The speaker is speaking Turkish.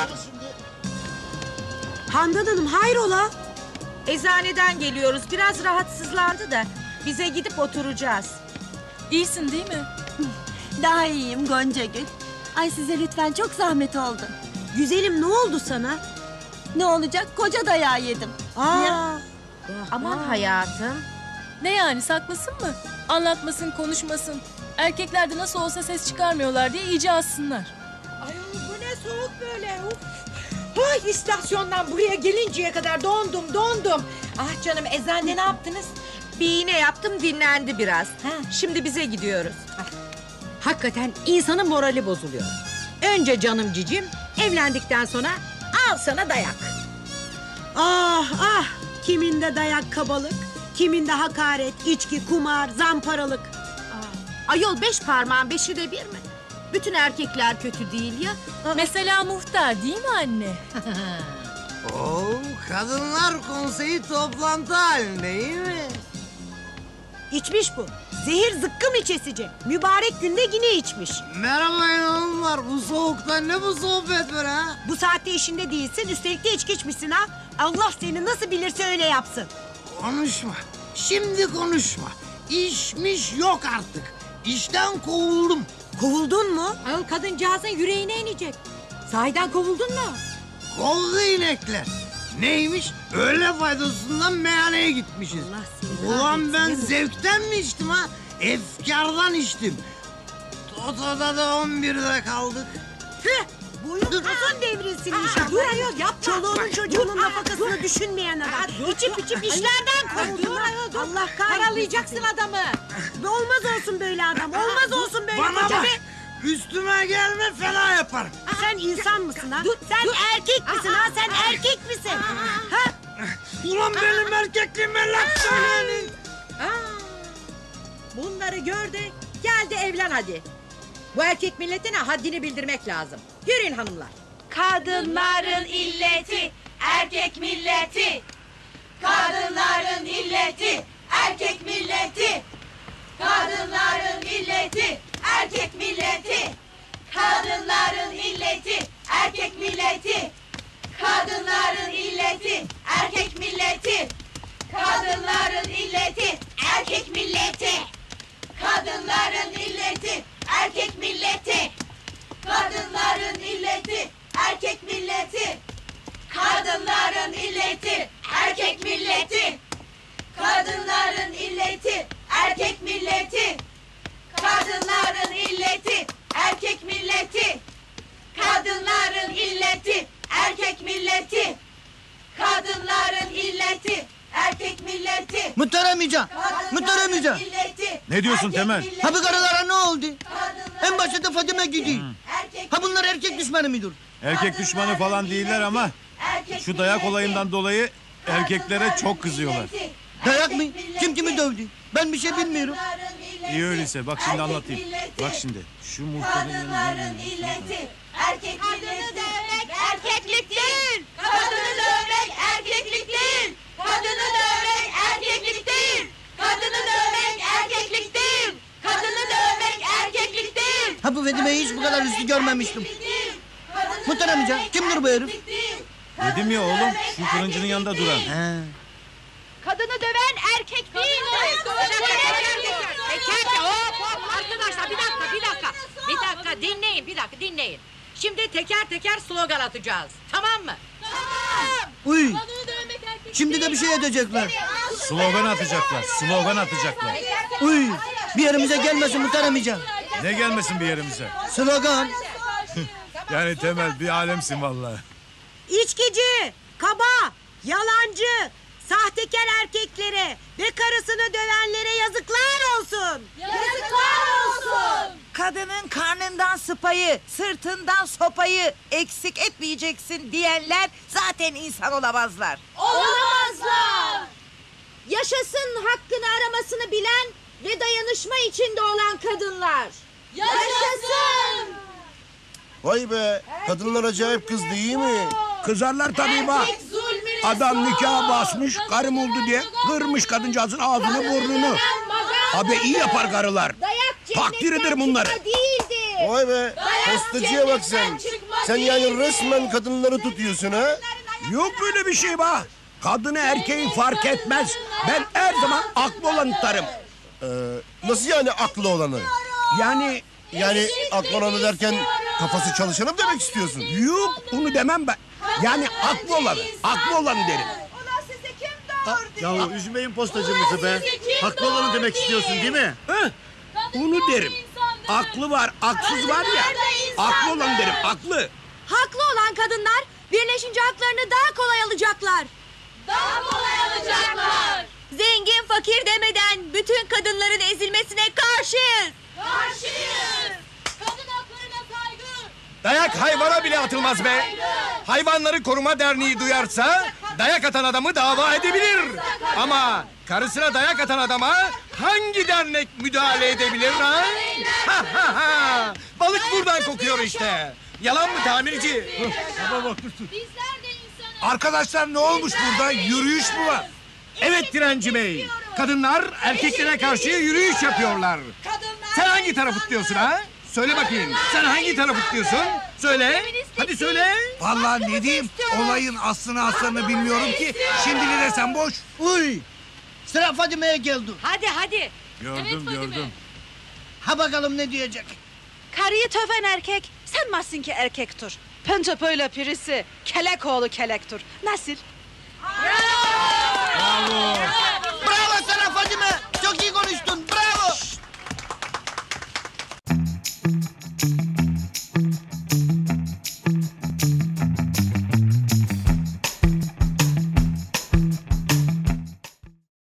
Handan Hanım hayrola? Eczaneden geliyoruz. Biraz rahatsızlandı da bize gidip oturacağız. İyisin değil mi? Daha iyiyim Gonca Gül. Ay size lütfen, çok zahmet oldu. Güzelim ne oldu sana? Ne olacak? Koca dayağı yedim. Aa. Aman hayatım. Ne yani, saklasın mı? Anlatmasın, konuşmasın. Erkekler de nasıl olsa ses çıkarmıyorlar diye iyice assınlar. Ay bu ne soğuk böyle. Ay istasyondan buraya gelinceye kadar dondum. Ah canım, eczanede ne yaptınız? Bir iğne yaptım, dinlendi biraz. Şimdi bize gidiyoruz. Hakikaten insanın morali bozuluyor. Önce canım cicim, evlendikten sonra al sana dayak. Ah ah. Kiminde dayak kabalık, kiminde hakaret, içki, kumar, zamparalık. Ayol 5 parmağın 5'i de bir mi? Bütün erkekler kötü değil ya. Mesela muhtar değil mi anne? Oo, kadınlar konseyi toplantı halinde, iyi mi? İçmiş bu. Zehir zıkkım içesici. Mübarek günde yine içmiş. Merhaba hanımlar, bu soğukta ne bu sohbet var ha? Bu saatte işinde değilsin, üstelik de içki içmişsin ha. Allah seni nasıl bilirse öyle yapsın. Konuşma, şimdi konuşma. İşmiş yok artık. İşten kovuldum. Kovuldun mu? Ayol kadıncağızın yüreğine inecek. Sahiden kovuldun mu? Kovdu inekler. Neymiş? Öğle faydasından meyhaneye gitmişiz. Allah seni Ulan ben kahretsin. zevkten mi içtim ha? Efkardan içtim. Toto'da da 11'de kaldık. Tüh! Boyun uzun devrilsin inşallah. Dur ayol, yapma. Çoluğunun çocuğunun nafakasını düşünmeyen adam. İçip işlerden kovdun. Allah kahretsin. Paralayacaksın adamı. Olmaz olsun böyle adam. Olmaz olsun böyle Bana koca bak! be. Üstüme gelme, fena yaparım. Sen insan mısın ha? Sen erkek misin ha? Sen erkek misin? Ha? Ulan benim erkekliğime laf söyleyin. Bunları gör de gel de evlen hadi. Bu erkek milletine haddini bildirmek lazım. Yürüyün hanımlar. Kadınların illeti, erkek milleti. Kadınların illeti, erkek milleti. Kadınların illeti, erkek milleti. Kadınların illeti, erkek milleti. Kadınların illeti, erkek milleti. Kadınların illeti, erkek milleti. Kadınların illeti, erkek milleti. Kadınların illeti, erkek milleti. Kadınların illeti, erkek milleti. Kadınların illeti, erkek milleti. Kadınların illeti, erkek milleti. Kadınların illeti, erkek milleti. Kadınların illeti, erkek milleti. Muhterem amca, Kadınların illeti, Ne diyorsun erkek Temel? milleti. Ha bu karılara ne oldu? Kadınların En başta Fadime gidiyor. erkek Ha bunlar milleti. erkek düşmanı mıdır? Erkek düşmanı falan değiller ama şu dayak olayından dolayı erkeklere çok kızıyorlar. Dayak mı? Kim kimi dövdü? Ben bir şey bilmiyorum. İyi öyleyse bak şimdi anlatayım. Bak şimdi şu muhtarın Kadınların illeti, erkek milleti. Erkeklik değil. Kadını dövmek erkeklik değil. Kadını dövmek erkeklik değil. Kadını dövmek erkeklik değil. Kadını dövmek erkeklik değil. Ha bu Fadime'yi hiç bu kadar üstü görmemiştim. Muhterem amca, kimdir bu herif? Dedim ya oğlum, şu fırıncının yanında duran. Ha. Kadını döven erkek değil. Arkadaşlar bir dakika dinleyin. Şimdi teker teker slogan atacağız. Tamam mı? Uy, şimdi de bir şey edecekler. Slogan atacaklar. Uy, bir yerimize gelmesin Muhterem amca. Ne gelmesin bir yerimize. Slogan. Yani Temel bir alemsin vallahi. İçkici, kaba, yalancı, sahtekar erkeklere ve karısını dövenlere yazıklar olsun. Yazıklar olsun. Kadının karnından sıpayı, sırtından sopayı eksik etmeyeceksin diyenler zaten insan olamazlar. Olamazlar. Yaşasın hakkını aramasını bilen ve dayanışma içinde olan kadınlar. Yaşasın. Vay be, kadınlar acayip kızdı, iyi mi? Kızarlar tabii bak. Erkek zulmüne Adam nikah basmış, karım oldu diye kırmış kadıncağızın ağzını burnunu. Abi iyi yapar karılar. Dayak Takdir ederim bunları. değildi. Vay be, postacıya bak sen. çıkma Sen yani resmen kadınları tutuyorsun ha? Yok böyle bir şey be. Kadını erkeği fark etmez. Ben her zaman aklı olanı tutarım. Nasıl yani aklı olanı? Yani Yani aklı olanı derken kafası çalışanı mı demek istiyorsun? yok onu demem ben. Yani aklı olanı derim. Yahu üzmeyin postacımızı be. Haklı olanı demek istiyorsun değil mi? Heh, onu derim. Aklı var, aksız var ya. Aklı olanı derim, aklı. Haklı olan kadınlar birleşince haklarını daha kolay alacaklar. Daha kolay alacaklar. Zengin fakir demeden bütün kadınların ezilmesine karşıyız. Karşıyız. Kadın haklarına saygı. Dayak hayvana bile atılmaz be. Hayvanları Koruma Derneği duyarsa dayak atan adamı dava edebilir. Ama karısına dayak atan adama hangi dernek müdahale edebilir ha? Ha ha ha! Balık buradan kokuyor işte. Yalan mı tamirci? Arkadaşlar ne olmuş burada? Yürüyüş mü var? Evet Direnci Bey. Kadınlar erkeklere karşı yürüyüş yapıyorlar. Sen hangi tarafı tutuyorsun ha? Söyle bakayım. Sen hangi tarafı tutuyorsun? Söyle. Hadi söyle. Vallahi ne diyeyim? Olayın aslını bilmiyorum ki. Şimdi ne desem boş. Uy! Sıra Fadime'ye geldi. Hadi. Gördüm. Ha bakalım ne diyecek. Karıyı töven erkek sanmazsın ki erkektir. Pınca böyle pirisi kelek oğlu kelektir. Nasıl? Bravo.